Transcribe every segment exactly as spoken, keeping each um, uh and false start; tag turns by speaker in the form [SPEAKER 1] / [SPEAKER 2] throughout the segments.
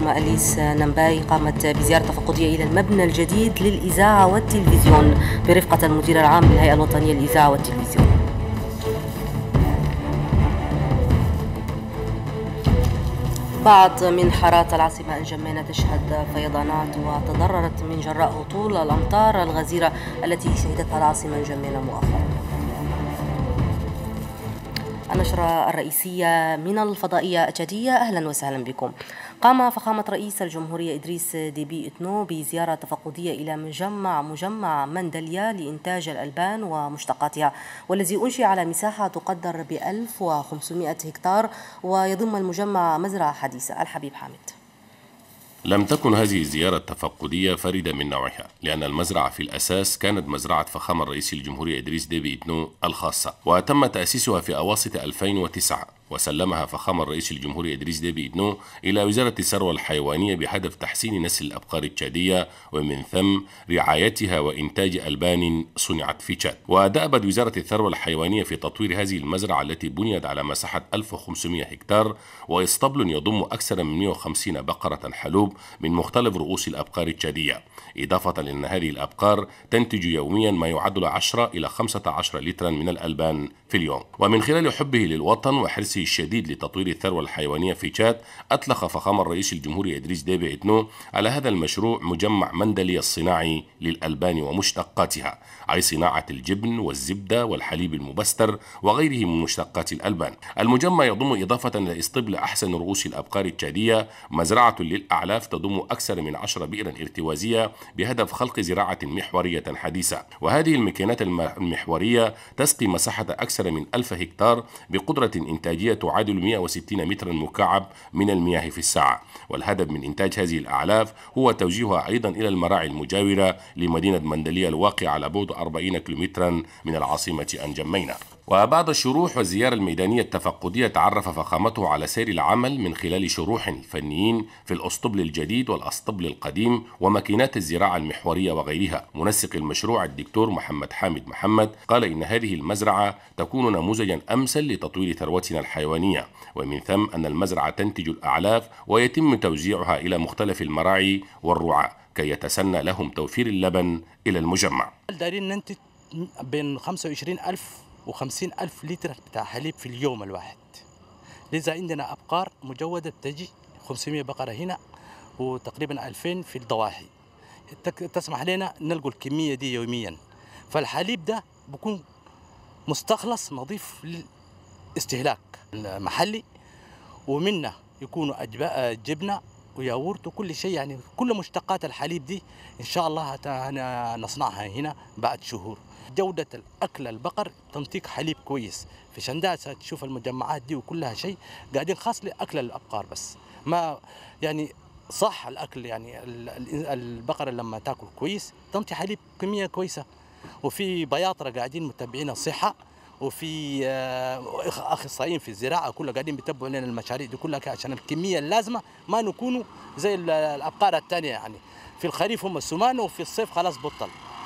[SPEAKER 1] أليس نمباي قامت بزيارة تفقدية إلى المبنى الجديد للإذاعة والتلفزيون برفقة المدير العام للهيئة الوطنية للإذاعة والتلفزيون. بعض من حارات العاصمة الجمينة تشهد فيضانات وتضررت من جراء هطول الأمطار الغزيرة التي شهدتها العاصمة الجمينة مؤخرا. النشرة الرئيسية من الفضائية أكادية، أهلا وسهلا بكم. قام فخامة رئيس الجمهورية إدريس ديبي إتنو بزيارة تفقدية إلى مجمع مجمع مندليا لإنتاج الألبان ومشتقاتها، والذي أنشئ على مساحة تقدر ب ألف وخمسمائة هكتار، ويضم المجمع مزرعة حديثة. الحبيب حامد.
[SPEAKER 2] لم تكن هذه الزيارة التفقدية فريدة من نوعها، لأن المزرعة في الأساس كانت مزرعة فخامة رئيس الجمهورية إدريس ديبي إتنو الخاصة، وتم تأسيسها في أواسط ألفين وتسعة، وسلمها فخامة رئيس الجمهورية إدريس ديبي إتنو إلى وزارة الثروة الحيوانية بهدف تحسين نسل الأبقار التشادية، ومن ثم رعايتها وإنتاج ألبان صنعت في تشاد. ودأبت وزارة الثروة الحيوانية في تطوير هذه المزرعة التي بنيت على مساحة ألف وخمسمائة هكتار، وإسطبل يضم أكثر من مائة وخمسين بقرة حلوب من مختلف رؤوس الأبقار التشادية، إضافة إلى أن هذه الأبقار تنتج يوميا ما يعادل عشرة إلى خمسة عشر لترا من الألبان في اليوم. ومن خلال حبه للوطن وحرصه الشديد لتطوير الثروة الحيوانية في تشاد، أطلق فخامة الرئيس الجمهورية إدريس ديبي إتنو على هذا المشروع مجمع مندليا الصناعي للألبان ومشتقاتها، أي صناعة الجبن والزبدة والحليب المبستر وغيره من مشتقات الألبان. المجمع يضم إضافة إلى إسطبل أحسن رؤوس الأبقار التشادية مزرعة للأعلاف تضم أكثر من عشر بئرا ارتوازية بهدف خلق زراعة محورية حديثة، وهذه الماكينات المحورية تسقي مساحة أكثر من ألف هكتار بقدرة إنتاجية تعادل مائة وستين مترا مكعب من المياه في الساعة. والهدف من إنتاج هذه الأعلاف هو توجيهها أيضا إلى المراعي المجاورة لمدينة مندليا الواقعة على بعد أربعين كيلومترا من العاصمة أنجمينة. وبعد الشروح والزيارة الميدانية التفقدية، تعرف فخامته على سير العمل من خلال شروح الفنيين في الأسطبل الجديد والأسطبل القديم وماكينات الزراعة المحورية وغيرها. منسق المشروع الدكتور محمد حامد محمد قال إن هذه المزرعة تكون نموذجا أمثل لتطوير ثروتنا الحيوانية، ومن ثم أن المزرعة تنتج الأعلاف ويتم توزيعها إلى مختلف المراعي والرعاة كي يتسنى لهم توفير اللبن إلى المجمع.
[SPEAKER 3] دايرين ننتج بين خمسة وعشرين ألف وخمسين ألف لتر بتاع حليب في اليوم الواحد. لذا عندنا أبقار مجودة بتجي خمسمائة بقرة هنا وتقريبا ألفين في الضواحي، تسمح لنا نلقوا الكمية دي يوميا. فالحليب ده بيكون مستخلص نظيف للاستهلاك المحلي، ومنه يكونوا جبنة وياورت وكل شيء، يعني كل مشتقات الحليب دي إن شاء الله نصنعها هنا بعد شهور. جودة الأكل البقر تنتج حليب كويس في شنداسة، تشوف المجمعات دي وكلها شيء قاعدين خاص لأكل الأبقار بس، ما يعني صح الأكل، يعني البقرة لما تاكل كويس تنتج حليب كمية كويسة. وفي بياطرة قاعدين متابعين الصحة، وفي أخصائيين في الزراعة كلها قاعدين بيتبعوا لنا المشاريع دي كلها عشان الكمية اللازمة ما نكونوا زي الأبقار الثانية، يعني في الخريف هم السمان وفي الصيف خلاص بطل.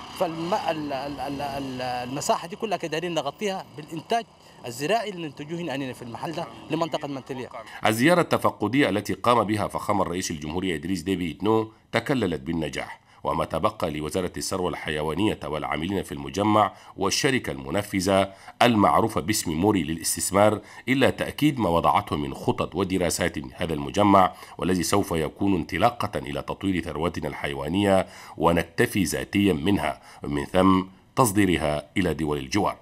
[SPEAKER 3] فالمساحة دي كلها قاعدين نغطيها بالإنتاج الزراعي اللي ننتجوه هنا في المحل ده لمنطقة مندليا.
[SPEAKER 2] الزيارة التفقدية التي قام بها فخامة الرئيس الجمهورية إدريس ديبي إتنو تكللت بالنجاح، وما تبقى لوزارة الثروة الحيوانية والعاملين في المجمع والشركة المنفذة المعروفة باسم موري للاستثمار إلا تأكيد ما وضعته من خطط ودراسات هذا المجمع، والذي سوف يكون انطلاقة إلى تطوير ثروتنا الحيوانية ونكتفي ذاتيا منها، ومن ثم تصديرها إلى دول الجوار.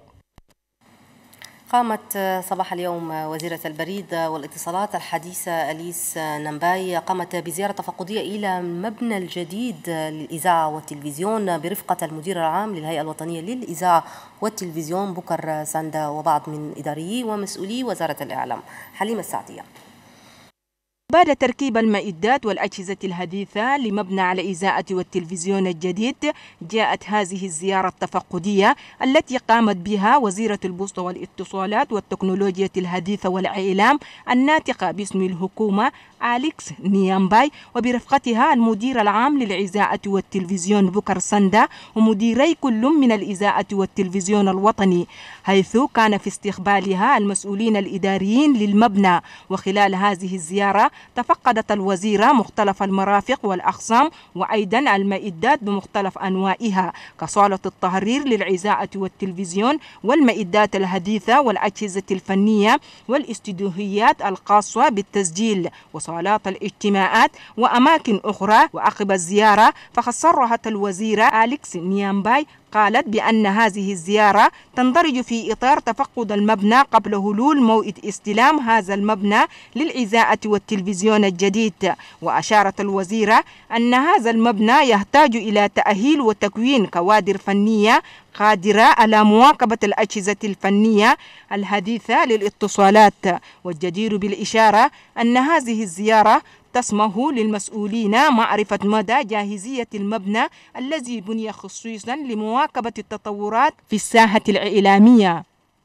[SPEAKER 1] قامت صباح اليوم وزيرة البريد والاتصالات الحديثة أليس نمباي قامت بزيارة تفقدية إلى المبنى الجديد للإذاعة والتلفزيون برفقة المدير العام للهيئة الوطنية للإذاعة والتلفزيون بكر ساندا وبعض من إداريي ومسؤولي وزارة الإعلام. حليمة السعدية.
[SPEAKER 4] بعد تركيب المائدات والأجهزة الحديثة لمبنى على الإذاعة والتلفزيون الجديد، جاءت هذه الزيارة التفقدية التي قامت بها وزيرة البوسطة والاتصالات والتكنولوجيا الحديثة والإعلام الناطقة باسم الحكومة أليكس نيامباي وبرفقتها المدير العام للإذاعة والتلفزيون بوكر ساندا ومديري كل من الإذاعة والتلفزيون الوطني، حيث كان في استقبالها المسؤولين الإداريين للمبنى. وخلال هذه الزيارة تفقدت الوزيرة مختلف المرافق والأقسام وأيضا المائدات بمختلف أنواعها كصالة التحرير للإذاعة والتلفزيون والمائدات الحديثة والأجهزة الفنية والاستديوهيات الخاصة بالتسجيل وصالات الاجتماعات وأماكن أخرى. وعقب الزيارة فقد صرحت الوزيرة أليكس نيامباي قالت بأن هذه الزيارة تندرج في إطار تفقد المبنى قبل حلول موعد استلام هذا المبنى للإذاعة والتلفزيون الجديد. وأشارت الوزيرة أن هذا المبنى يحتاج إلى تأهيل وتكوين كوادر فنية قادرة على مواكبة الأجهزة الفنية الحديثة للاتصالات. والجدير بالإشارة أن هذه الزيارة تسمح للمسؤولين معرفة مدى جاهزية المبنى الذي بني خصيصا لمواكبة التطورات في الساحة الإعلامية.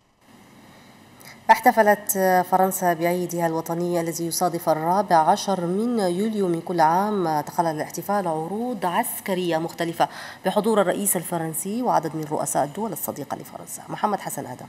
[SPEAKER 1] احتفلت فرنسا بعيدها الوطني الذي يصادف الرابع عشر من يوليو من كل عام. تخلل الاحتفال عروض عسكرية مختلفة بحضور الرئيس الفرنسي وعدد من رؤساء الدول الصديقة لفرنسا. محمد حسن آدم.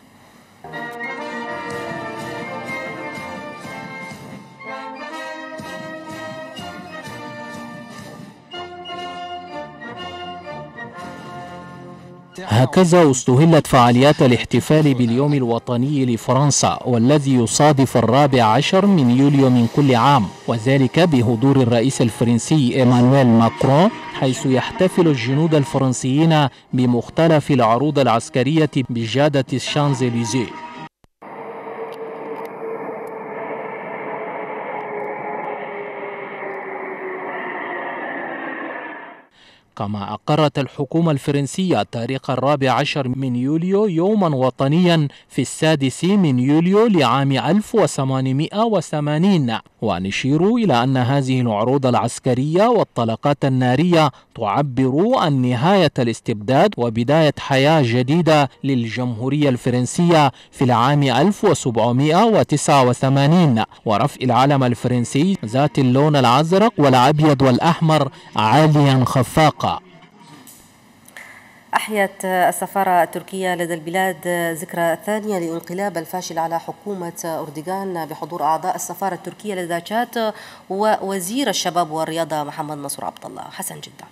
[SPEAKER 5] هكذا استهلت فعاليات الاحتفال باليوم الوطني لفرنسا والذي يصادف الرابع عشر من يوليو من كل عام، وذلك بحضور الرئيس الفرنسي إيمانويل ماكرون، حيث يحتفل الجنود الفرنسيين بمختلف العروض العسكرية بجادة الشانزليزيه. كما أقرت الحكومة الفرنسية تاريخ الرابع عشر من يوليو يوما وطنيا في السادس من يوليو لعام ألف وثمانمائة وثمانين، ونشير إلى أن هذه العروض العسكرية والطلقات النارية تعبر عن نهاية الاستبداد وبداية حياة جديدة للجمهورية الفرنسية في العام ألف وسبعمائة وتسعة وثمانين، ورفع العلم الفرنسي ذات اللون الأزرق والأبيض والأحمر عاليا خفاقا.
[SPEAKER 1] أحيت السفارة التركية لدى البلاد ذكرى ثانية لانقلاب الفاشل على حكومة أردوغان بحضور أعضاء السفارة التركية لدى تشاد ووزير الشباب والرياضة محمد نصر عبد الله. حسن جدة.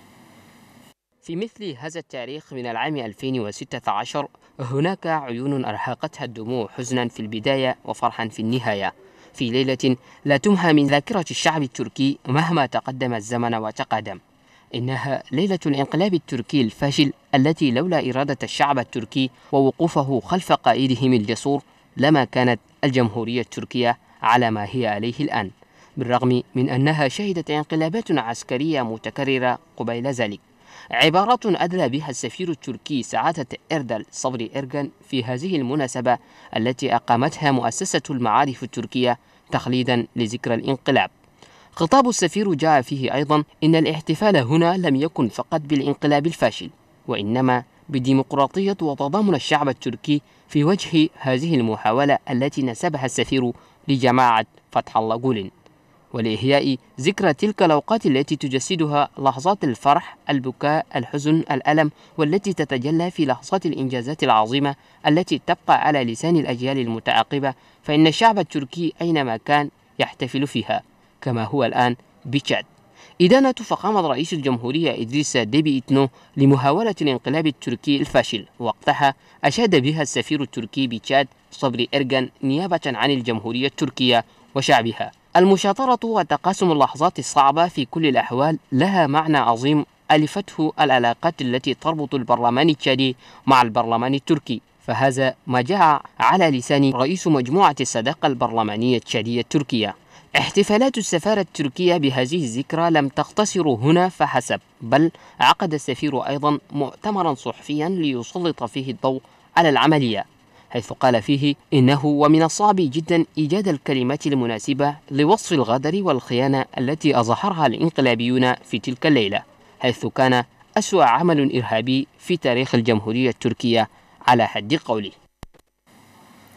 [SPEAKER 6] في مثل هذا التاريخ من العام ألفين وستة عشر هناك عيون أرهقتها الدموع حزنا في البداية وفرحا في النهاية، في ليلة لا تمحى من ذاكرة الشعب التركي مهما تقدم الزمن وتقادم. إنها ليلة الانقلاب التركي الفاشل التي لولا إرادة الشعب التركي ووقوفه خلف قائدهم الجسور لما كانت الجمهورية التركية على ما هي عليه الآن، بالرغم من أنها شهدت انقلابات عسكرية متكررة قبيل ذلك. عبارة أدلى بها السفير التركي سعادة إردال صبري إرغان في هذه المناسبة التي أقامتها مؤسسة المعارف التركية تخليدا لذكرى الانقلاب. خطاب السفير جاء فيه أيضا إن الاحتفال هنا لم يكن فقط بالانقلاب الفاشل، وإنما بديمقراطية وتضامن الشعب التركي في وجه هذه المحاولة التي نسبها السفير لجماعة فتح الله جولين، ولإحياء ذكرى تلك الأوقات التي تجسدها لحظات الفرح، البكاء، الحزن، الألم، والتي تتجلى في لحظات الإنجازات العظيمة التي تبقى على لسان الأجيال المتعاقبة. فإن الشعب التركي أينما كان يحتفل فيها، كما هو الآن بتشاد. إدانة فخامة رئيس الجمهورية إدريس ديبي إتنو لمحاولة الانقلاب التركي الفاشل، وقتها أشاد بها السفير التركي بتشاد صبري إرغان نيابة عن الجمهورية التركية وشعبها. المشاطرة وتقاسم اللحظات الصعبة في كل الأحوال لها معنى عظيم ألفته العلاقات التي تربط البرلمان التشادي مع البرلمان التركي، فهذا ما جاء على لسان رئيس مجموعة الصداقة البرلمانية التشادية التركية. احتفالات السفارة التركية بهذه الذكرى لم تقتصر هنا فحسب، بل عقد السفير أيضا مؤتمرا صحفيا ليسلط فيه الضوء على العملية، حيث قال فيه إنه ومن الصعب جدا إيجاد الكلمات المناسبة لوصف الغدر والخيانة التي أظهرها الانقلابيون في تلك الليلة، حيث كان أسوأ عمل إرهابي في تاريخ الجمهورية التركية على حد قوله.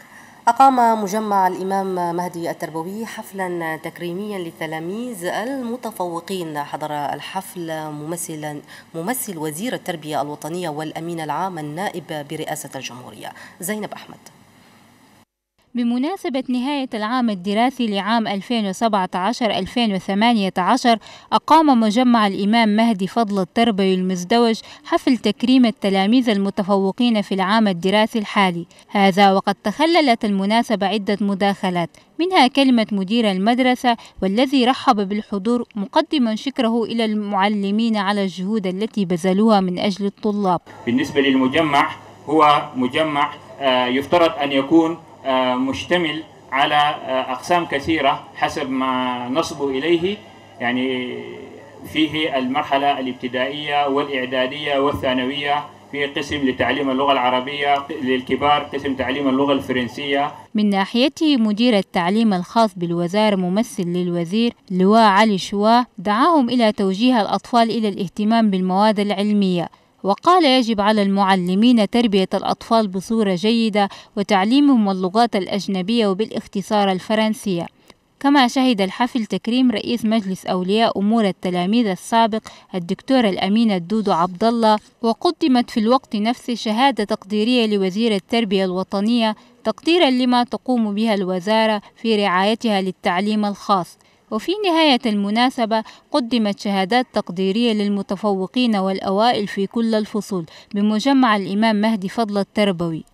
[SPEAKER 1] أقام مجمع الإمام مهدي التربوي حفلا تكريميا للتلاميذ المتفوقين. حضر الحفل ممثل ممثل وزير التربية الوطنية والأمين العام النائب برئاسة الجمهورية زينب أحمد.
[SPEAKER 7] بمناسبة نهاية العام الدراسي لعام ألفين وسبعة عشر ألفين وثمانية عشر أقام مجمع الإمام مهدي فضل التربوي المزدوج حفل تكريم التلاميذ المتفوقين في العام الدراسي الحالي، هذا وقد تخللت المناسبة عدة مداخلات، منها كلمة مدير المدرسة والذي رحب بالحضور مقدما شكره إلى المعلمين على الجهود التي بذلوها من أجل الطلاب.
[SPEAKER 8] بالنسبة للمجمع هو مجمع يفترض أن يكون مشتمل على أقسام كثيرة حسب ما نصب إليه، يعني فيه المرحلة الابتدائية والإعدادية والثانوية، في قسم لتعليم اللغة العربية، للكبار قسم تعليم اللغة الفرنسية.
[SPEAKER 7] من ناحيته مدير التعليم الخاص بالوزارة ممثل للوزير لواء علي شواه دعاهم إلى توجيه الأطفال إلى الاهتمام بالمواد العلمية، وقال يجب على المعلمين تربية الأطفال بصورة جيدة وتعليمهم اللغات الأجنبية وبالاختصار الفرنسية. كما شهد الحفل تكريم رئيس مجلس أولياء أمور التلاميذ السابق الدكتور الأمين الدودو عبد الله، وقدمت في الوقت نفسه شهادة تقديرية لوزير التربية الوطنية تقديرا لما تقوم بها الوزارة في رعايتها للتعليم الخاص. وفي نهاية المناسبة قدمت شهادات تقديرية للمتفوقين والأوائل في كل الفصول بمجمع الإمام مهدي فضل التربوي.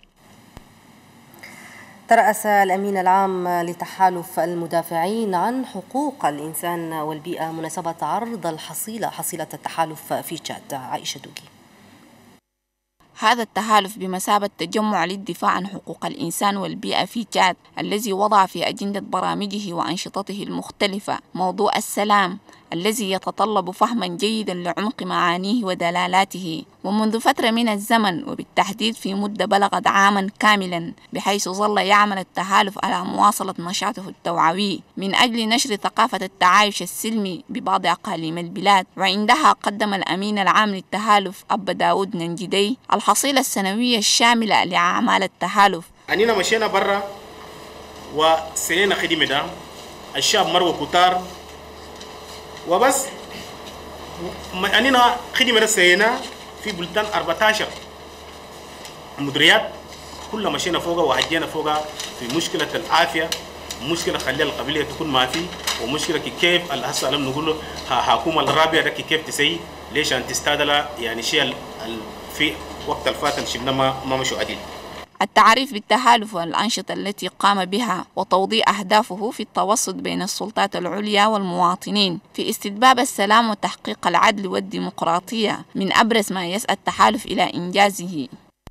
[SPEAKER 1] ترأس الأمين العام لتحالف المدافعين عن حقوق الإنسان والبيئة مناسبة عرض الحصيلة حصيلة التحالف في تشاد. عائشة دوكي.
[SPEAKER 9] هذا التحالف بمثابة تجمع للدفاع عن حقوق الإنسان والبيئة في تشاد، الذي وضع في أجندة برامجه وأنشطته المختلفة موضوع السلام الذي يتطلب فهما جيدا لعمق معانيه ودلالاته، ومنذ فترة من الزمن وبالتحديد في مدة بلغت عاما كاملا، بحيث ظل يعمل التحالف على مواصلة نشاطه التوعوي من أجل نشر ثقافة التعايش السلمي ببعض أقاليم البلاد. وعندها قدم الأمين العام للتحالف أبا داود ننجدي الحصيلة السنوية الشاملة لأعمال التحالف.
[SPEAKER 10] أننا مشينا برا وسنين خدمة ده الشاب مروة كتار وبس أننا خدمة سينا في بلدان أربعة عشر مديريات، كل مشينا فوقها وحجينا فوقها في مشكلة العافية، مشكلة خليها القبلية تكون ما في، ومشكلة كيف هسه لما نقول حكومة الرابعة ده كيف تسوي ليش أن تستعدل يعني شيء في وقت الفات شفنا ما ما مشوا عديل.
[SPEAKER 9] التعريف بالتحالف والأنشطة التي قام بها وتوضيح أهدافه في التوسط بين السلطات العليا والمواطنين في استتباب السلام وتحقيق العدل والديمقراطية من أبرز ما يسعى التحالف إلى إنجازه.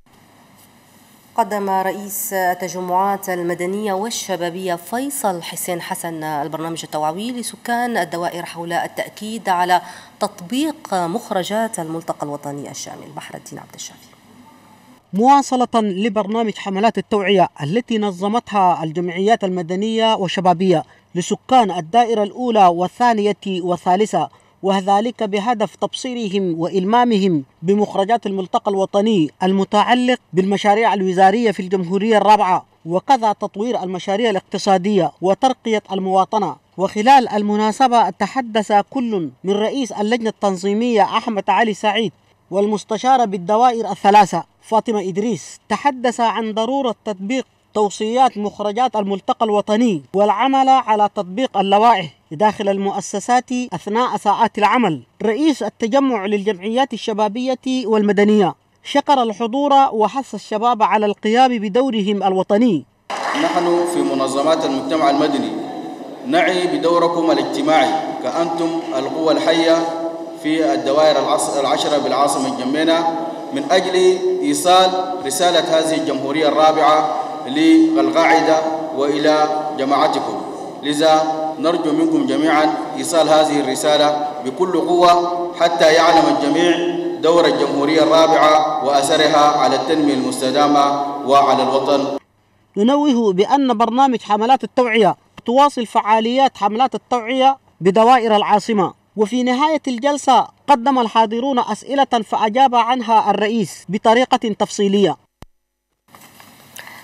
[SPEAKER 1] قدم رئيس التجمعات المدنية والشبابية فيصل حسين حسن البرنامج التوعوي لسكان الدوائر حول التأكيد على تطبيق مخرجات الملتقى الوطني الشامل. بحر الدين عبد الشافي.
[SPEAKER 11] مواصلة لبرنامج حملات التوعية التي نظمتها الجمعيات المدنية والشبابية لسكان الدائرة الأولى والثانية والثالثة، وذلك بهدف تبصيرهم وإلمامهم بمخرجات الملتقى الوطني المتعلق بالمشاريع الوزارية في الجمهورية الرابعة، وكذا تطوير المشاريع الاقتصادية وترقية المواطنة. وخلال المناسبة تحدث كل من رئيس اللجنة التنظيمية أحمد علي سعيد والمستشارة بالدوائر الثلاثة فاطمة إدريس، تحدث عن ضرورة تطبيق توصيات مخرجات الملتقى الوطني والعمل على تطبيق اللوائح داخل المؤسسات أثناء ساعات العمل. رئيس التجمع للجمعيات الشبابية والمدنية شكر الحضور وحث الشباب على القيام بدورهم الوطني.
[SPEAKER 12] نحن في منظمات المجتمع المدني نعي بدوركم الاجتماعي كأنتم القوة الحية في الدوائر العشرة بالعاصمة الجمينة من أجل إيصال رسالة هذه الجمهورية الرابعة للقاعدة وإلى جماعتكم، لذا نرجو منكم جميعا إيصال هذه الرسالة بكل قوة حتى يعلم الجميع دور الجمهورية الرابعة وأثرها على التنمية المستدامة وعلى الوطن.
[SPEAKER 11] ننوه بأن برنامج حملات التوعية تواصل فعاليات حملات التوعية بدوائر العاصمة. وفي نهاية الجلسة قدم الحاضرون أسئلة فأجاب عنها الرئيس بطريقة تفصيلية.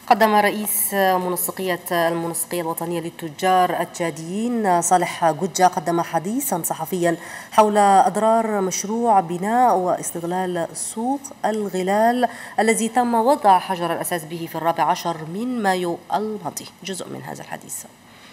[SPEAKER 1] قدم رئيس منسقية المنسقية الوطنية للتجار التشاديين صالح جوجا قدم حديثا صحفيا حول أضرار مشروع بناء واستغلال سوق الغلال الذي تم وضع حجر الأساس به في الرابع عشر من مايو الماضي. جزء من هذا الحديث.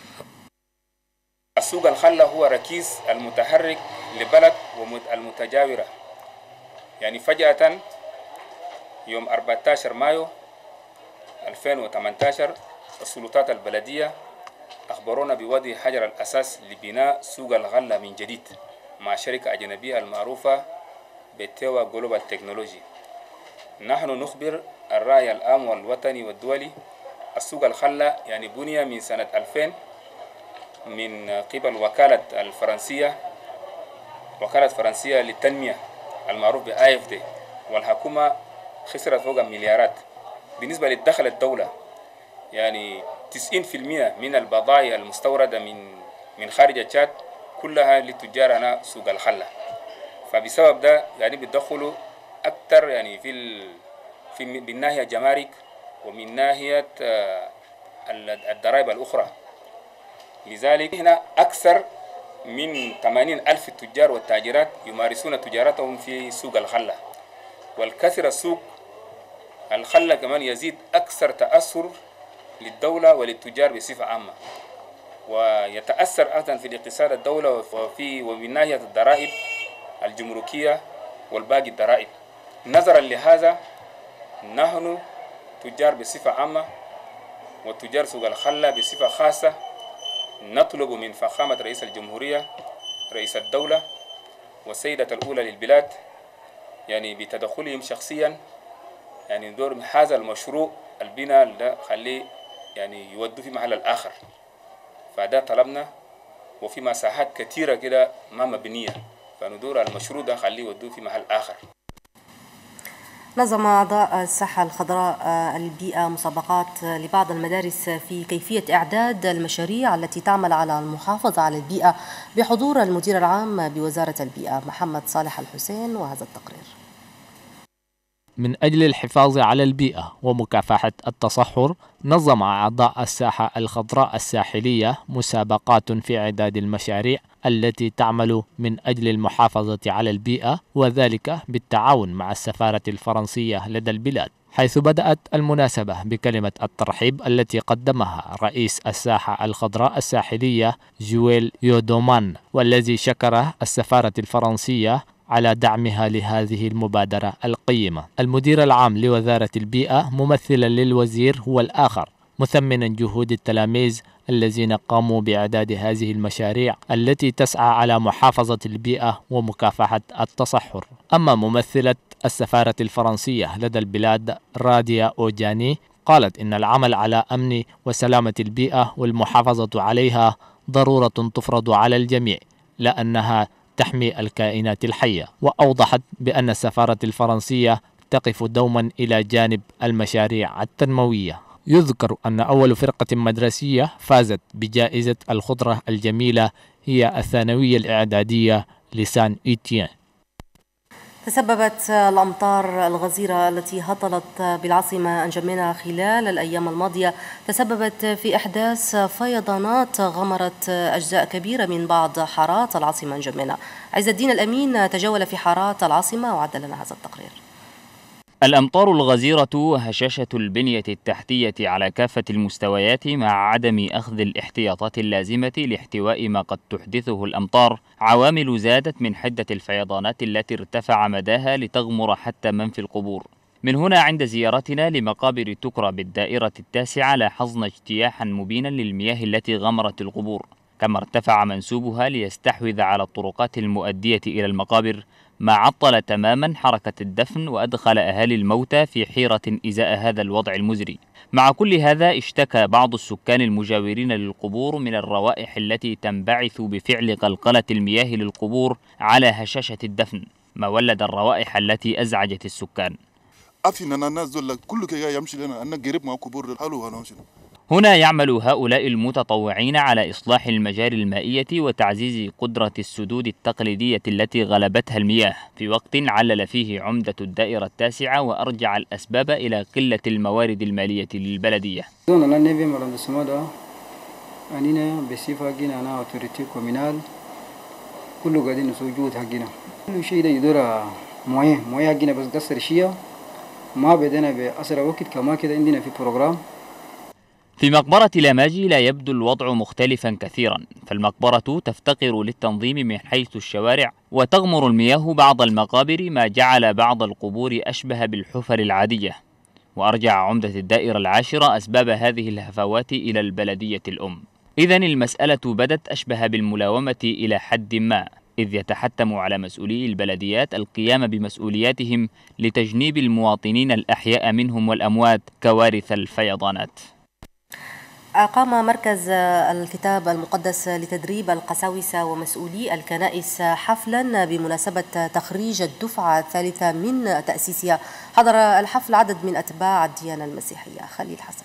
[SPEAKER 13] السوق الخلة هو ركيز المتحرك لبلد والمتجاورة. يعني فجأة يوم أربعة عشر مايو ألفين وثمانية عشر السلطات البلدية أخبرونا بوضع حجر الأساس لبناء سوق الغلة من جديد مع شركة أجنبية المعروفة بتيوا جلوبال تكنولوجي. نحن نخبر الرأي العام والوطني والدولي السوق الخلة يعني بني من سنة ألفين من قبل وكالة الفرنسية وكالة فرنسية للتنمية المعروف ب آي إف دي، والحكومة خسرت فوق مليارات. بالنسبة للدخل الدولة يعني تسعين بالمئة من البضائع المستوردة من من خارج تشاد كلها لتجارنا سوق الخلة. فبسبب ده يعني بيدخلوا أكثر يعني في ال... في من ناحية جمارك ومن ناحية الضرائب الأخرى. لذلك هنا أكثر من ثمانين ألف تجار والتاجرات يمارسون تجارتهم في سوق الخلة. والكثرة السوق الخلة كمان يزيد أكثر تأثر للدولة وللتجار بصفة عامة، ويتأثر أيضا في الاقتصاد الدولة وفي ومن ناحية الضرائب الجمركية والباقي الضرائب. نظرا لهذا نحن تجار بصفة عامة وتجار سوق الخلة بصفة خاصة نطلب من فخامة رئيس الجمهورية رئيس الدولة والسيدة الأولى للبلاد يعني بتدخلهم شخصيا يعني دور هذا المشروع البناء ده خليه يعني يودوا في محل الآخر. فده طلبنا وفي مساحات كثيرة كده ما مبنية، فندور المشروع ده خليه يودوا في محل آخر.
[SPEAKER 1] نظم أعضاء الساحة الخضراء البيئة مسابقات لبعض المدارس في كيفية إعداد المشاريع التي تعمل على المحافظة على البيئة بحضور المدير العام بوزارة البيئة محمد صالح الحسين. وهذا التقرير.
[SPEAKER 5] من أجل الحفاظ على البيئة ومكافحة التصحر، نظم أعضاء الساحة الخضراء الساحلية مسابقات في إعداد المشاريع التي تعمل من أجل المحافظة على البيئة، وذلك بالتعاون مع السفارة الفرنسية لدى البلاد، حيث بدأت المناسبة بكلمة الترحيب التي قدمها رئيس الساحة الخضراء الساحلية جويل يودومان، والذي شكر السفارة الفرنسية على دعمها لهذه المبادرة القيمة. المدير العام لوزارة البيئة ممثلا للوزير هو الآخر، مثمنا جهود التلاميذ الذين قاموا بإعداد هذه المشاريع التي تسعى على محافظة البيئة ومكافحة التصحر. أما ممثلة السفارة الفرنسية لدى البلاد راديا أوجاني قالت إن العمل على أمن وسلامة البيئة والمحافظة عليها ضرورة تفرض على الجميع لأنها تحمي الكائنات الحية، وأوضحت بأن السفارة الفرنسية تقف دوما إلى جانب المشاريع التنموية. يذكر أن أول فرقة مدرسية فازت بجائزة الخضرة الجميلة هي الثانوية الإعدادية لسان إيتيان.
[SPEAKER 1] تسببت الأمطار الغزيرة التي هطلت بالعاصمة نجمينا خلال الأيام الماضية تسببت في إحداث فيضانات غمرت أجزاء كبيرة من بعض حارات العاصمة نجمينا. عز الدين الأمين تجول في حارات العاصمة وعد لنا هذا التقرير.
[SPEAKER 14] الأمطار الغزيرة وهشاشة البنية التحتية على كافة المستويات مع عدم أخذ الاحتياطات اللازمة لاحتواء ما قد تحدثه الأمطار عوامل زادت من حدة الفيضانات التي ارتفع مداها لتغمر حتى منفي القبور. من هنا عند زيارتنا لمقابر تكرى بالدائرة التاسعة لاحظنا اجتياحا مبينا للمياه التي غمرت القبور، كما ارتفع منسوبها ليستحوذ على الطرقات المؤدية إلى المقابر، ما عطل تماما حركة الدفن وأدخل أهالي الموتى في حيرة إزاء هذا الوضع المزري. مع كل هذا اشتكى بعض السكان المجاورين للقبور من الروائح التي تنبعث بفعل قلقلة المياه للقبور على هشاشة الدفن، ما ولد الروائح التي أزعجت السكان. هنا يعمل هؤلاء المتطوعين على إصلاح المجاري المائية وتعزيز قدرة السدود التقليدية التي غلبتها المياه، في وقت علل فيه عمدة الدائرة التاسعة وأرجع الأسباب إلى قلة الموارد المالية للبلدية.
[SPEAKER 15] أنينا بصفة جينا أنا أوتوريتي كومينال كله قاعدين نسوجود حقنا كل شيء ده يدور مويه مويه حقنا بس قصر شيء ما بدنا بأسرع وقت كما كده عندنا في بروجرام.
[SPEAKER 14] في مقبرة لاماجي لا يبدو الوضع مختلفا كثيرا، فالمقبرة تفتقر للتنظيم من حيث الشوارع وتغمر المياه بعض المقابر، ما جعل بعض القبور أشبه بالحفر العادية. وأرجع عمدة الدائرة العاشرة أسباب هذه الهفوات إلى البلدية الأم. إذن المسألة بدت أشبه بالملاومة إلى حد ما، إذ يتحتم على مسؤولي البلديات القيام بمسؤولياتهم لتجنيب المواطنين الأحياء منهم والأموات كوارث الفيضانات.
[SPEAKER 1] أقام مركز الكتاب المقدس لتدريب القساوسة ومسؤولي الكنائس حفلا بمناسبة تخريج الدفعة الثالثة من تأسيسها. حضر الحفل عدد من أتباع الديانة المسيحية. خليل حسن.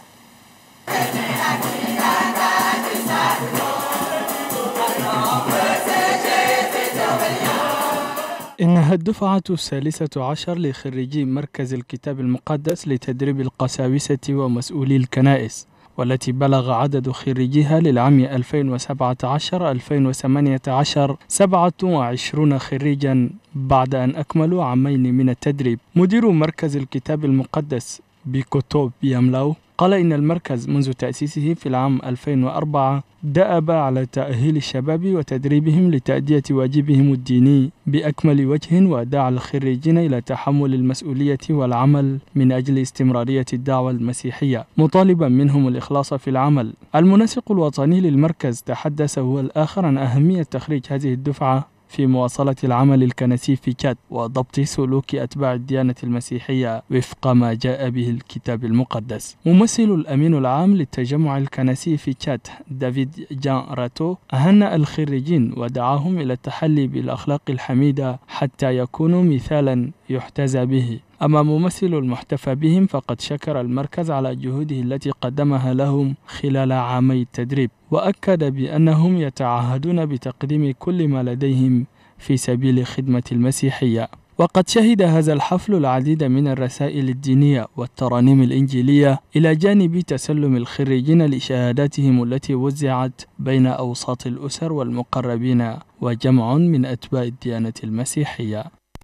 [SPEAKER 16] إنها الدفعة الثالثة عشر لخريجي مركز الكتاب المقدس لتدريب القساوسة ومسؤولي الكنائس، والتي بلغ عدد خريجيها للعام ألفين وسبعة عشر ألفين وثمانية عشر سبعة وعشرين خريجا بعد أن أكملوا عامين من التدريب. مدير مركز الكتاب المقدس بيكوتو بياملاو قال إن المركز منذ تأسيسه في العام ألفين وأربعة دأب على تأهيل الشباب وتدريبهم لتأدية واجبهم الديني بأكمل وجه، ودعا الخريجين إلى تحمل المسؤولية والعمل من أجل استمرارية الدعوة المسيحية، مطالبا منهم الإخلاص في العمل. المنسق الوطني للمركز تحدث هو الآخر عن أهمية تخريج هذه الدفعة في مواصلة العمل الكنسي في تشاد وضبط سلوك أتباع الديانة المسيحية وفق ما جاء به الكتاب المقدس. ممثل الأمين العام للتجمع الكنسي في تشاد دافيد جان راتو أهنأ الخريجين ودعاهم إلى التحلي بالأخلاق الحميدة حتى يكونوا مثالا يحتذى به. أما ممثل المحتفى بهم فقد شكر المركز على جهوده التي قدمها لهم خلال عامي التدريب، وأكد بأنهم يتعهدون بتقديم كل ما لديهم في سبيل خدمة المسيحية. وقد شهد هذا الحفل العديد من الرسائل الدينية والترانيم الإنجيلية إلى جانب تسلم الخريجين لشهاداتهم التي وزعت بين أوساط الأسر والمقربين وجمع من أتباع الديانة المسيحية.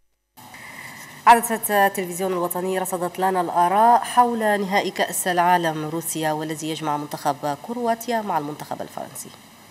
[SPEAKER 1] عدسة التلفزيون الوطني رصدت لنا الآراء حول نهائي كأس العالم روسيا والذي يجمع منتخب كرواتيا مع المنتخب الفرنسي.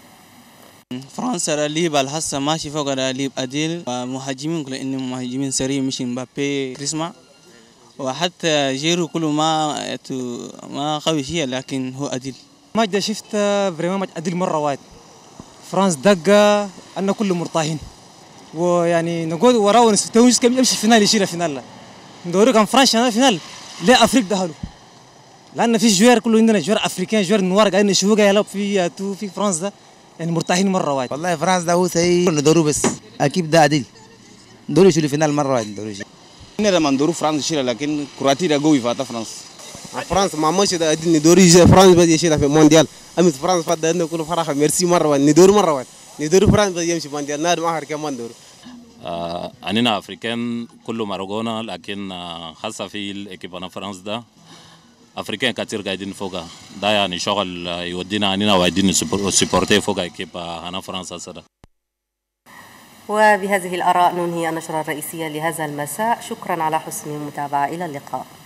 [SPEAKER 17] فرنسا الليب الحسا ماشي فوق الليب أديل مهاجمين كل إنهم مهاجمين سريع مش مبابي كريسما، وحتى جيرو كله ما ما قوي شيء لكن هو أديل.
[SPEAKER 18] ما جد شفت برنامج أديل مرة واحد. فرنسا دقة أن كله مرتاحين، ويعني نقول وراه ونستوجس كم يمشي فينال يشيل فينال لا ندوري كان فرنسا فينال لا أفريقيا دهلو، لأن في جوار كله عندنا جوار أفريقيا جوار نوار قاعدين نشوفه يلعب في تو في فرنسا يعني مرتاحين مرة واحد.
[SPEAKER 19] والله فرنسا ده هو سي ندورو بس أكيد ده عديل ندورو يشيل فينال مرة واحد ندورو يشيل.
[SPEAKER 17] إحنا لما ندورو فرنسا يشيل لكن كرواتيا ده قوي فاتا فرنسا.
[SPEAKER 19] فرنسا ما ماشي ده عديل ندورو يشيل فرنسا بس يشيل في مونديال. أمس فرنسا فات ده كله فرحة ميرسي مرة واحد ندورو مرة واحد ندورو فرنسا بس يمشي مونديال نادم آخر كمان ندورو.
[SPEAKER 20] آه أننا أفريقيان كله ماروغونا، لكن آه خاصة في الإكيبانا فرنسا ده أفريقيان كتير قاعدين فوقها، ده يعني شغل يودينا أننا وقاعدين سيبورتي فوق إكيبا هنا فرنسا سدا.
[SPEAKER 1] وبهذه الآراء ننهي النشرة الرئيسية لهذا المساء. شكرا على حسن المتابعة، إلى اللقاء.